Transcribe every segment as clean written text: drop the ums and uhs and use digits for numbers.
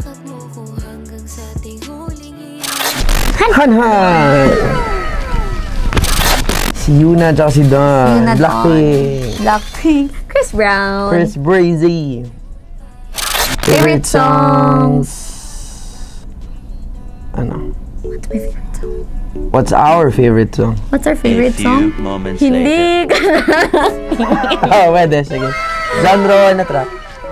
Han! Si Yuna at si Dawn. Blackpink. Blackpink. Chris Brown. Chris Breezy. Favorite songs? Ano? What's my favorite song? What's our favorite song? What's our favorite song? Hindi ka Oh, pwede. Sige. Genre na track.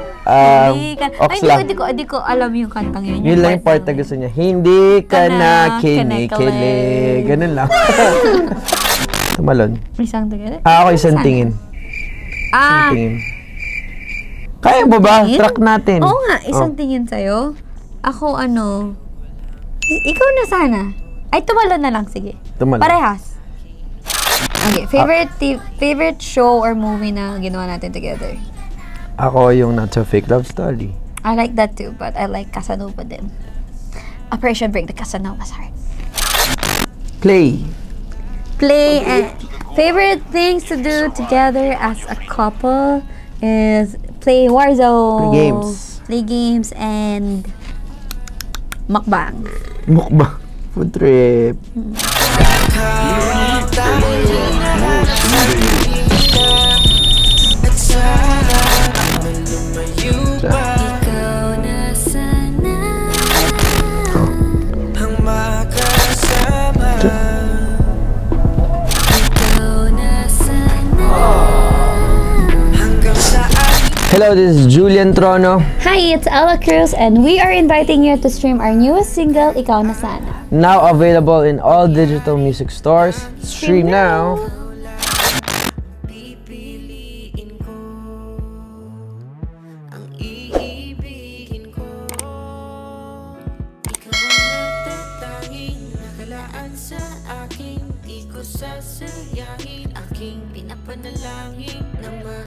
Hindi ko alam yung kantang yun. Yun lang yung part na gusto niya. Hindi ka na kinikilig. Ganun lang. Tumalon. Isang together? Ako isang tingin. Isang tingin. Kaya mo ba? Track natin. Oo nga, isang tingin sa'yo. Ako ikaw na sana. Ay, tumalon na lang, sige. Tumalon. Parehas. Okay, favorite show or movie na ginawa natin together? Ako yung Not So Fake Love Story. I like that too, but I like Casanova din. Operation Break the Casanova's Heart. Play and favorite things to do together as a couple is play Warzone. Play games and mukbang. Mukbang. Food trip. Hello, this is Julian Trono. Hi, it's Cruz, and we are inviting you to stream our newest single, Ikaw Na Sana. Now available in all digital music stores. Stream now.